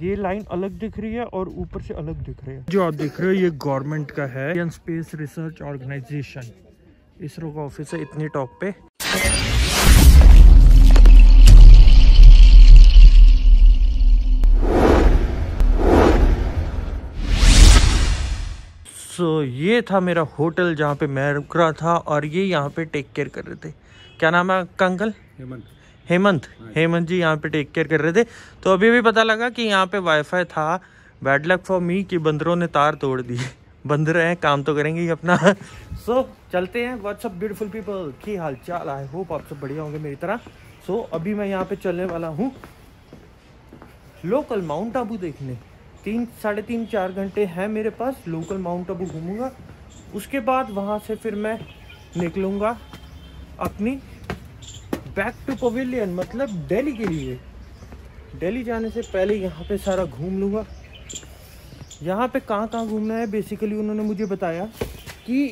ये लाइन अलग दिख रही है और ऊपर से अलग दिख रही है। जो आप देख रहे हो ये गवर्नमेंट का है, Indian space research organisation, ISRO का ऑफिस है इतनी टॉप पे। सो ये था मेरा होटल जहाँ पे मैं रुक रहा था, और ये यहाँ पे टेक केयर कर रहे थे। क्या नाम है आपका अंकल? हेमंत जी यहाँ पे टेक केयर कर रहे थे। तो अभी भी पता लगा कि यहाँ पे वाईफाई था। बैड लक फॉर मी कि बंदरों ने तार तोड़ दिए। बंदर हैं, काम तो करेंगे ही अपना। सो चलते हैं। व्हाट्सअप ब्यूटीफुल पीपल, की हाल चाल? आई होप आप सब बढ़िया होंगे मेरी तरह। सो अभी मैं यहाँ पे चलने वाला हूँ लोकल माउंट आबू देखने। 3-3.5-4 घंटे हैं मेरे पास। लोकल माउंट आबू घूमूंगा, उसके बाद वहाँ से फिर मैं निकलूँगा अपनी बैक टू पवेलियन, मतलब दिल्ली के लिए। दिल्ली जाने से पहले यहाँ पे सारा घूम लूँगा। यहाँ पे कहाँ कहाँ घूमना है बेसिकली उन्होंने मुझे बताया कि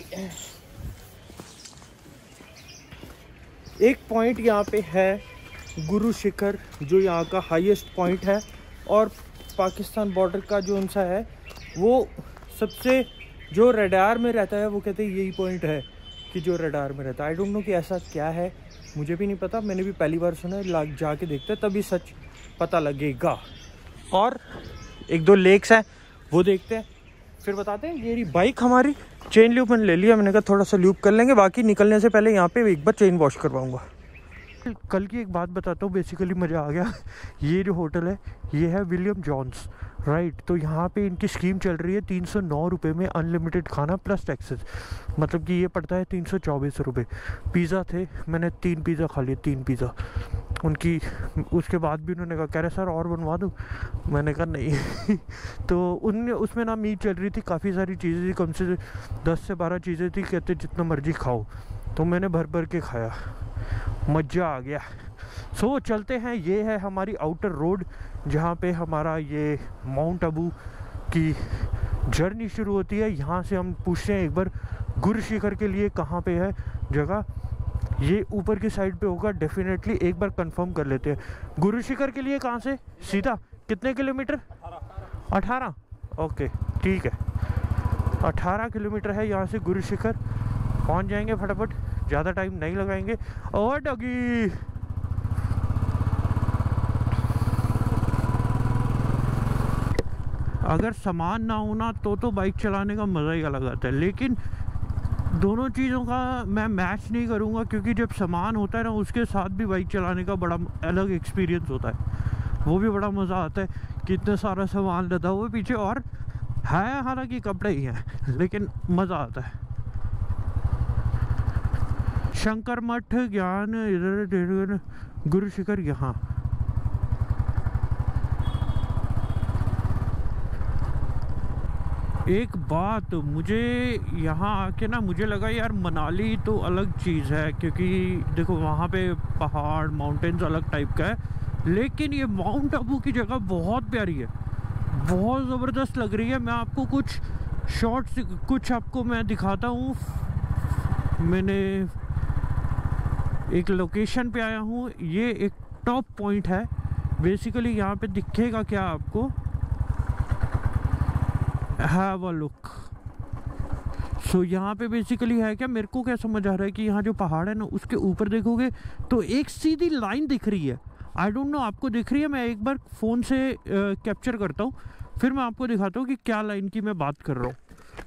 एक पॉइंट यहाँ पे है गुरु शिखर, जो यहाँ का हाईएस्ट पॉइंट है, और पाकिस्तान बॉर्डर का जो उनसा है वो सबसे जो रडार में रहता है, वो कहते हैं यही पॉइंट है कि जो रडार में रहता है। आई डोंट नो कि ऐसा क्या है, मुझे भी नहीं पता, मैंने भी पहली बार सुना है। जाके देखते हैं तभी सच पता लगेगा। और 1-2 लेक्स हैं वो देखते हैं, फिर बताते हैं। ये बाइक हमारी चेन ल्यूब मैंने ले लिया, मैंने कहा थोड़ा सा ल्यूब कर लेंगे, बाकी निकलने से पहले यहाँ पे एक बार चेन वॉश करवाऊंगा। कल की एक बात बताता हूँ, बेसिकली मज़ा आ गया। ये जो होटल है ये है विलियम जॉन्स, राइट। तो यहाँ पे इनकी स्कीम चल रही है 309 रुपये में अनलिमिटेड खाना प्लस टैक्सेस, मतलब कि ये पड़ता है 324 रुपये। पिज़्ज़ा थे, मैंने 3 पिज़्ज़ा खा लिए, 3 पिज़्ज़ा उनकी। उसके बाद भी उन्होंने कह रहे सर और बनवा दूँ, मैंने कहा नहीं। तो उनने उसमें ना मीट चल रही थी, काफ़ी सारी चीज़ें थी, कम से 10 से 12 चीज़ें थी। कहते जितना मर्जी खाओ, तो मैंने भर भर के खाया, मज़ा आ गया। सो चलते हैं। ये है हमारी आउटर रोड, जहाँ पे हमारा ये माउंट आबू की जर्नी शुरू होती है। यहाँ से हम पूछते हैं एक बार गुरु शिखर के लिए कहाँ पे है जगह। ये ऊपर की साइड पे होगा डेफिनेटली, एक बार कंफर्म कर लेते हैं। गुरु शिखर के लिए कहाँ से सीधा कितने किलोमीटर? 18। ओके ठीक है, 18 किलोमीटर है यहाँ से गुरु शिखर। पहुँच जाएंगे फटाफट, ज़्यादा टाइम नहीं लगाएंगे। और डॉगी अगर सामान ना होना तो बाइक चलाने का मज़ा ही अलग आता है, लेकिन दोनों चीज़ों का मैं मैच नहीं करूँगा, क्योंकि जब सामान होता है ना, उसके साथ भी बाइक चलाने का बड़ा अलग एक्सपीरियंस होता है। वो भी बड़ा मज़ा आता है कि इतना सारा सामान लदा हुआ पीछे, और है हालांकि कपड़े ही हैं, लेकिन मज़ा आता है। शंकर मठ, ज्ञान, इधर गुरु शिखर यहाँ। एक बात मुझे यहाँ आके ना मुझे लगा यार, मनाली तो अलग चीज़ है, क्योंकि देखो वहाँ पे पहाड़ माउंटेन्स अलग टाइप का है, लेकिन ये माउंट आबू की जगह बहुत प्यारी है, बहुत ज़बरदस्त लग रही है। मैं आपको कुछ शॉर्ट्स कुछ आपको मैं दिखाता हूँ। मैंने एक लोकेशन पे आया हूँ, ये एक टॉप पॉइंट है बेसिकली। यहाँ पे दिखेगा क्या आपको, हैव अ लुक। सो यहाँ पे बेसिकली है क्या, मेरे को क्या समझ आ रहा है कि यहाँ जो पहाड़ है ना, उसके ऊपर देखोगे तो एक सीधी लाइन दिख रही है। आई डोंट नो आपको दिख रही है, मैं एक बार फ़ोन से कैप्चर करता हूँ, फिर मैं आपको दिखाता हूँ कि क्या लाइन की मैं बात कर रहा हूँ।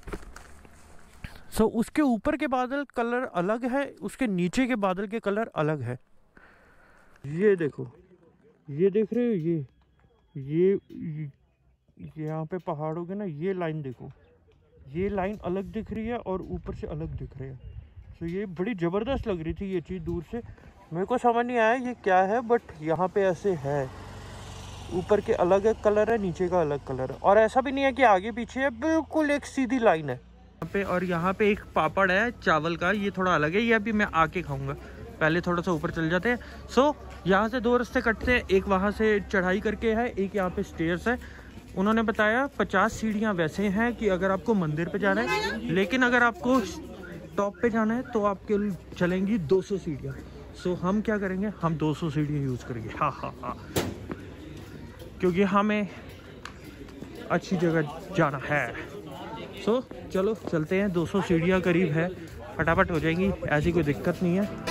सो उसके ऊपर के बादल कलर अलग है, उसके नीचे के बादल के कलर अलग है। ये देखो, ये देख रहे हो, ये यहाँ पे पहाड़ों के ना, ये लाइन देखो, ये लाइन अलग दिख रही है और ऊपर से अलग दिख रही है। तो ये बड़ी ज़बरदस्त लग रही थी ये चीज़ दूर से, मेरे को समझ नहीं आया ये क्या है, बट यहाँ पे ऐसे है। ऊपर के अलग एक कलर है, नीचे का अलग कलर है, और ऐसा भी नहीं है कि आगे पीछे है, बिल्कुल एक सीधी लाइन है यहाँ पे। और यहाँ पे एक पापड़ है चावल का, ये थोड़ा अलग है, ये अभी मैं आके खाऊंगा। पहले थोड़ा सा ऊपर चल जाते हैं। सो यहाँ से 2 रास्ते कटते हैं, एक वहाँ से चढ़ाई करके है, एक यहाँ पे स्टेयर्स है। उन्होंने बताया 50 सीढ़ियाँ वैसे हैं कि अगर आपको मंदिर पे जाना है, लेकिन अगर आपको टॉप पे जाना है तो आपके चलेंगी 200 सीढ़ियाँ। सो हम क्या करेंगे, हम 200 सीढ़ियाँ यूज़ करेंगे, हाँ, क्योंकि हमें अच्छी जगह जाना है। सो चलो चलते हैं। 200 सीढ़ियाँ करीब है, फटाफट हो जाएंगी, ऐसी कोई दिक्कत नहीं है।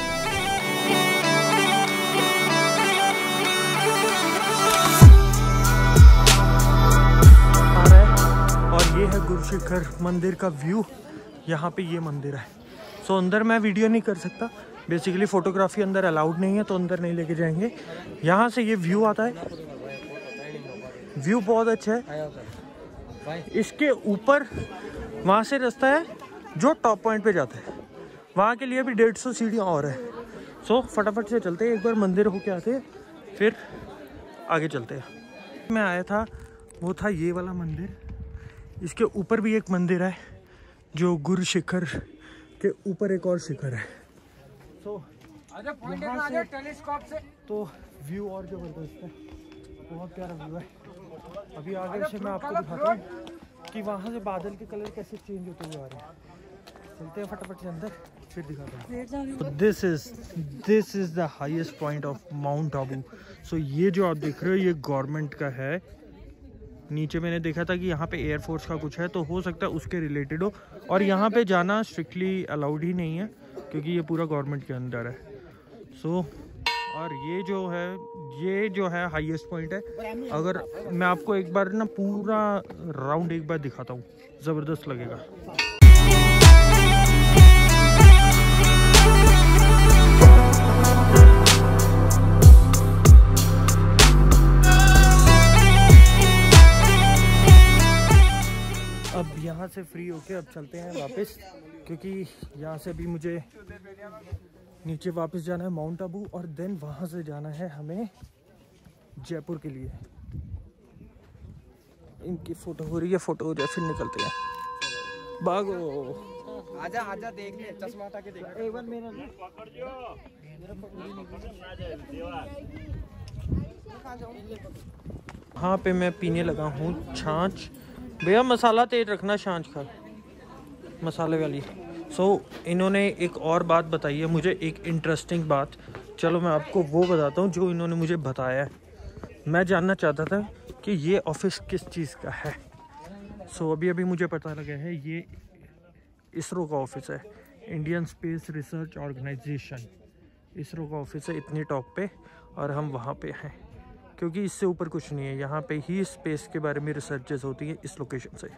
और ये है गुरु शिखर मंदिर का व्यू। यहाँ पे ये मंदिर है। सो अंदर मैं वीडियो नहीं कर सकता, बेसिकली फ़ोटोग्राफी अंदर अलाउड नहीं है, तो अंदर नहीं लेके जाएंगे। यहाँ से ये व्यू आता है, व्यू बहुत अच्छा है। इसके ऊपर वहाँ से रास्ता है जो टॉप पॉइंट पे जाता है, वहाँ के लिए भी 150 सीढ़ियाँ और है। सो फटाफट से चलते हैं, एक बार मंदिर होके आते हैं, फिर आगे चलते हैं। मैं आया था वो था ये वाला मंदिर। इसके ऊपर भी एक मंदिर है जो गुरु शिखर के ऊपर एक और शिखर है। तो टेलीस्कोप से तो व्यू और जबरदस्त है, बहुत प्यारा व्यू है। अभी आगे से मैं आपको दिखाता हूँ कि वहाँ से बादल के कलर कैसे चेंज होते हुए आ रहे हैं। चलते हैं फटाफट से अंदर, फिर दिखाता हूँ। This is the highest point of mount Abu. So ये जो आप देख रहे हो ये गवर्नमेंट का है। नीचे मैंने देखा था कि यहाँ पे एयरफोर्स का कुछ है, तो हो सकता है उसके रिलेटेड हो। और यहाँ पे जाना स्ट्रिक्टली अलाउड ही नहीं है क्योंकि ये पूरा गवर्नमेंट के अंदर है। सो और ये जो है हाईएस्ट पॉइंट है। अगर मैं आपको एक बार ना पूरा राउंड एक बार दिखाता हूँ, ज़बरदस्त लगेगा। अब यहाँ से फ्री होके अब चलते हैं वापस, क्योंकि यहाँ से भी मुझे नीचे वापस जाना है माउंट आबू, और देन वहाँ से जाना है हमें जयपुर के लिए। इनकी फ़ोटो हो रही है, फ़ोटो हो जाए फिर निकलते हैं। भागो, आजा आजा, देख ले, चश्मा हटा के देख। एक बार मेरा यहाँ पे मैं पीने लगा हूँ छाछ। भैया मसाला तेज रखना, छाछ का मसाले वाली। सो इन्होंने एक और बात बताई है मुझे, एक इंटरेस्टिंग बात। चलो मैं आपको वो बताता हूँ जो इन्होंने मुझे बताया है। मैं जानना चाहता था कि ये ऑफिस किस चीज़ का है। सो अभी मुझे पता लगा है ये इसरो का ऑफिस है, Indian space research organisation. ISRO का ऑफिस है इतनी टॉप पे, और हम वहाँ पे हैं क्योंकि इससे ऊपर कुछ नहीं है। यहाँ पे ही स्पेस के बारे में रिसर्चेस होती हैं इस लोकेशन से।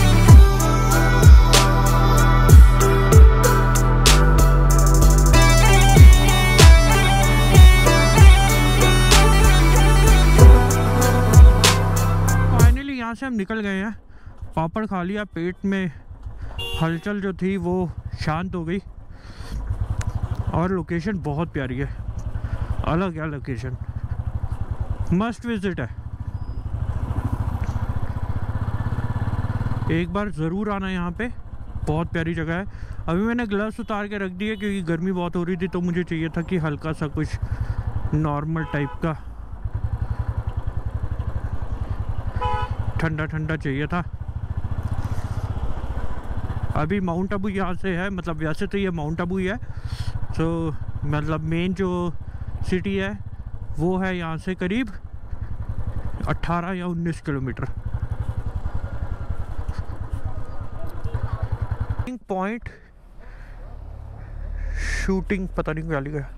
फाइनली यहाँ से हम निकल गए हैं, पापड़ खा लिया, पेट में हलचल जो थी वो शांत हो गई, और लोकेशन बहुत प्यारी है, अलग है लोकेशन, मस्ट विजिट है। एक बार ज़रूर आना यहाँ पे, बहुत प्यारी जगह है। अभी मैंने ग्लव्स उतार के रख दिए क्योंकि गर्मी बहुत हो रही थी, तो मुझे चाहिए था कि हल्का सा कुछ नॉर्मल टाइप का ठंडा ठंडा चाहिए था। अभी माउंट आबू यहाँ से है, मतलब वैसे तो ये माउंट आबू ही है। तो मतलब मेन जो सिटी है वो है यहाँ से करीब 18 या 19 किलोमीटर। पॉइंट शूटिंग पता नहीं क्या लिखा है।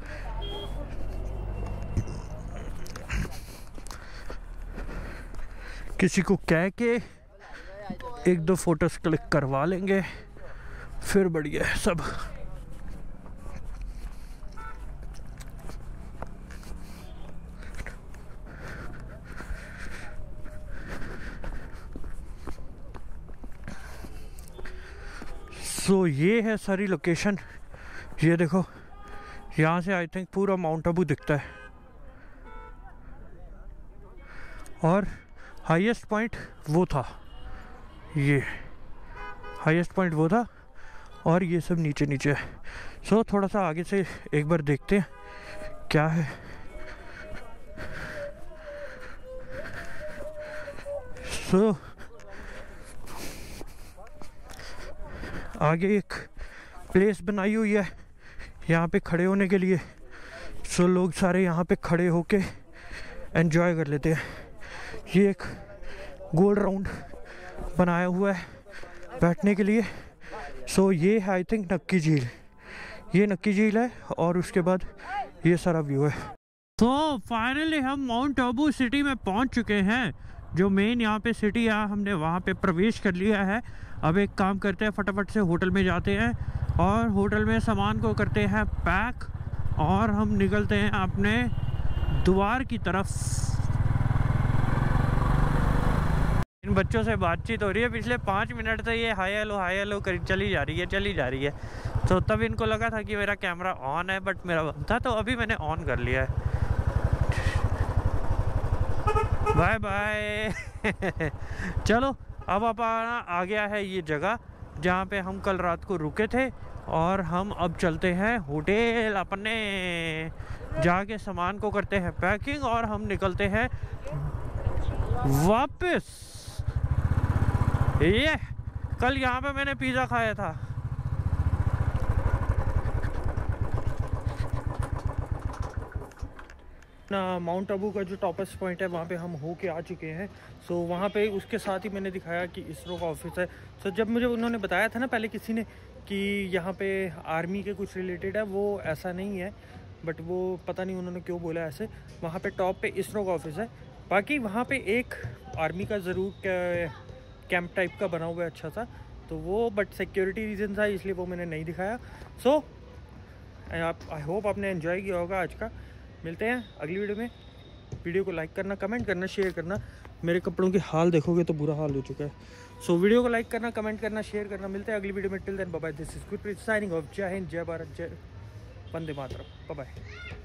किसी को कह के 1-2 फोटोज क्लिक करवा लेंगे, फिर बढ़िया है सब। सो ये है सारी लोकेशन। ये देखो, यहाँ से आई थिंक पूरा माउंट आबू दिखता है, और हाईएस्ट पॉइंट वो था, ये हाईएस्ट पॉइंट वो था, और ये सब नीचे नीचे है। सो थोड़ा सा आगे से एक बार देखते हैं क्या है। सो आगे एक प्लेस बनाई हुई है यहाँ पे खड़े होने के लिए। सो लोग सारे यहाँ पे खड़े होके एंजॉय कर लेते हैं। ये एक गोल राउंड बनाया हुआ है बैठने के लिए। सो ये है आई थिंक नक्की झील, ये नक्की झील है और उसके बाद ये सारा व्यू है। तो फाइनली हम माउंट आबू सिटी में पहुंच चुके हैं। जो मेन यहाँ पे सिटी है हमने वहाँ पे प्रवेश कर लिया है। अब एक काम करते हैं, फटाफट से होटल में जाते हैं और होटल में सामान को करते हैं पैक और हम निकलते हैं अपने द्वार की तरफ। इन बच्चों से बातचीत हो रही है पिछले 5 मिनट से, ये हाय हेलो कर चली जा रही है। तो तब इनको लगा था कि मेरा कैमरा ऑन है, बट मेरा बंद था, तो अभी मैंने ऑन कर लिया है। Bye bye. चलो अब अपना आ गया है ये जगह जहाँ पे हम कल रात को रुके थे और हम अब चलते हैं होटल अपने, जाके सामान को करते हैं पैकिंग और हम निकलते हैं वापस। ये कल यहाँ पे मैंने पिज़्ज़ा खाया था। माउंट आबू का जो टॉपेस्ट पॉइंट है वहाँ पे हम होके आ चुके हैं। सो वहाँ पे उसके साथ ही मैंने दिखाया कि इसरो का ऑफिस है। सो जब मुझे उन्होंने बताया था ना पहले किसी ने कि यहाँ पे आर्मी के कुछ रिलेटेड है, वो ऐसा नहीं है, बट वो पता नहीं उन्होंने क्यों बोला ऐसे। वहाँ पे टॉप पे इसरो का ऑफिस है। बाकी वहाँ पे एक आर्मी का ज़रूर कैंप टाइप का बना हुआ है अच्छा सा, तो वो बट सिक्योरिटी रीज़न था इसलिए वो मैंने नहीं दिखाया। सो आई होप आपने एंजॉय किया होगा आज का। मिलते हैं अगली वीडियो में। वीडियो को लाइक करना, कमेंट करना, शेयर करना। मेरे कपड़ों के हाल देखोगे तो बुरा हाल हो चुका है। सो वीडियो को लाइक करना, कमेंट करना, शेयर करना। मिलते हैं अगली वीडियो में। Till then bye bye. This is Gurpreet signing off. जय हिंद, जय भारत, जय वंदे मातरम। Bye bye.